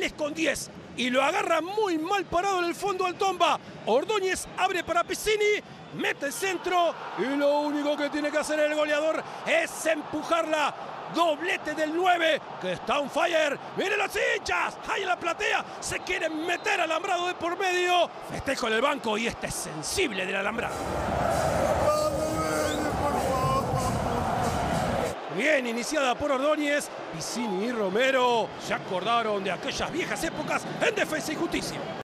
Vélez con 10 y lo agarra muy mal parado en el fondo al Tomba. Ordóñez abre para Piscini, mete el centro y lo único que tiene que hacer el goleador es empujarla. Doblete del 9, que está on fire. ¡Miren los hinchas! ¡Ahí en la platea! Se quieren meter alambrado de por medio. Festejo en el banco y este es sensible del alambrado. Bien iniciada por Ordóñez, Piscini y Romero se acordaron de aquellas viejas épocas en Defensa y Justicia.